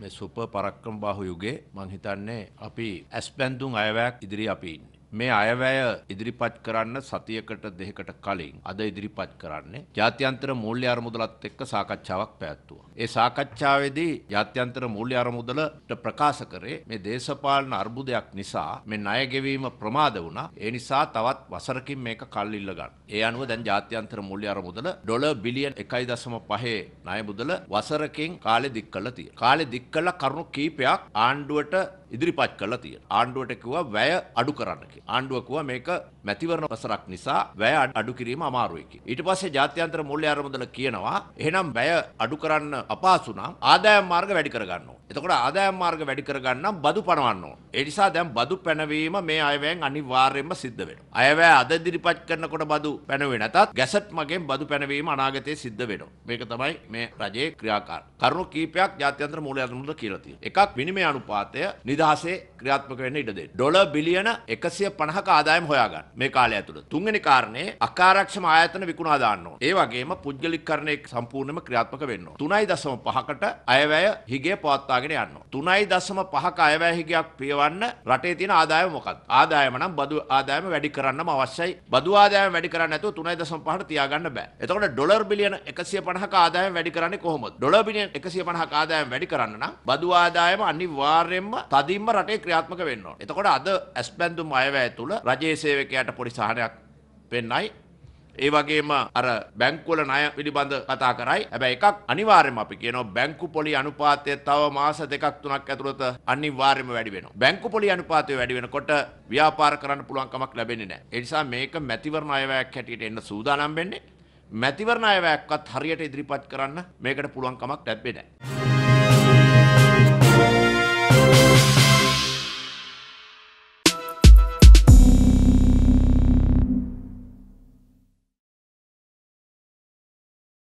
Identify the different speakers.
Speaker 1: මේ සුපර් පරක්‍රම බාහු යුගයේ මං හිතන්නේ අපි ඇස්පැන්දුම් අයවැයක් ඉදිරි අපි ඉන්නේ. මේ අයවැය ඉදිරිපත් කරන්න සතියකට දෙකකට කලින් අද ඉදිරිපත් කරන්නේ ජාත්‍යන්තර මූල්‍ය අරමුදලත් එක්ක සාකච්ඡාවක් පැවැත්වුවා. ඒ සාකච්ඡාවේදී ජාත්‍යන්තර මූල්‍ය අරමුදලට ප්‍රකාශ කරේ මේ දේශපාලන අර්බුදයක් නිසා මේ ණය ගෙවීම ප්‍රමාද වුණා. ඒ නිසා තවත් වසරකින් මේක කල් ඉල්ල ගන්න. ඒ අනුව දැන් ජාත්‍යන්තර මූල්‍ය අරමුදල ඩොලර් බිලියන් 1.5 ණය මුදල වසරකින් කාලෙ දික් කරලා තියෙනවා. කාලෙ දික් කරලා කරුණු කීපයක් ආණ්ඩුවට ඉදිරිපත් කරලා තියෙනවා. ආණ්ඩුවට කිව්වා වැය අඩු කරන්න කියලා. ආණ්ඩුව කිව්වා මේක මැතිවරණ වසරක් නිසා වැය අඩු කිරීම අමාරුයි කියලා. ඊට පස්සේ ජාත්‍යන්තර මූල්‍ය අරමුදල කියනවා එහෙනම් වැය අඩු කරන්න අපහසු නම් ආදායම් මාර්ග වැඩි කර ගන්න ඕන. එතකොට ආදායම් මාර්ග වැඩි කර ගන්න නම් බදු පනවන්න ඕන. ඒ නිසා දැන් බදු පැනවීම මේ අයවැයෙන් අනිවාර්යයෙන්ම සිද්ධ වෙනවා. අයවැය අද ඉදිරිපත් කරනකොට බදු පැනවෙන්නේ නැතත් ගැසට් මගෙන් බදු පැනවීම අනාගතයේ සිද්ධ වෙනවා. මේක තමයි මේ රජයේ ක්‍රියාකාරී. කරුණු කීපයක් ජාත්‍යන්තර මූල්‍ය අරමුදල කියලා තියෙනවා. එකක් විනිමය අනුපාතය නිදහසේ ක්‍රියාත්මක වෙන්න ඉඩ දෙන්න. ඩොලර් බිලියන 150ක ආදායම හොයාගන්න මේ කාලය ඇතුළත. තුන්වෙනි කාරණේ අකාර්යක්ෂම ආයතන විකුණා දාන්න ඕන. ඒ වගේම පුද්ගලිකකරණය සම්පූර්ණයෙන්ම ක්‍රියාත්මක වෙන්න ඕන. 3.5කට අයවැය හිගය පවත්වාගෙන යන්න ඕන. 3.5ක අයවැය හිගයක් පියවන්න රටේ තියෙන ආදායම මොකක්ද? ආදායම නම් බදු ආදායම වැඩි කරන්නම අවශ්‍යයි. බදු ආදායම වැඩි කරන්න නැතුව 3.5ට තියාගන්න බෑ. එතකොට ඩොලර් බිලියන 150ක ආදායම වැඩි කරන්නේ කොහොමද? ඩොලර් බිලියන 150ක ආදායම වැඩි කරන්න නම් බදු ආදායම අනිවාර්යයෙන්ම තදින්ම රටේ ක්‍රියාත්මක වෙන්න ඕන. එතකොට අද ඇස්පැන්දුම් අයවැය තුල රජයේ සේවකයාට පොඩි සහනයක් වෙන්නයි. ඒ වගේම අර බැංකුවල ණය පිළිබඳ කතා කරයි. හැබැයි එකක් අනිවාර්යයෙන්ම අපි කියනවා බැංකු පොලි අනුපාතය තව මාස දෙකක් තුනක් ඇතුළත අනිවාර්යයෙන්ම වැඩි වෙනවා. බැංකු පොලි අනුපාතය වැඩි වෙනකොට ව්‍යාපාර කරන්න පුළුවන් කමක් ලැබෙන්නේ නැහැ. ඒ නිසා මේක මැතිවරණ අයවැයක් හැටියට එන්න සූදානම් වෙන්නේ. මැතිවරණ අයවැයක්වත් හරියට ඉදිරිපත් කරන්න මේකට පුළුවන් කමක් ලැබෙන්නේ නැහැ.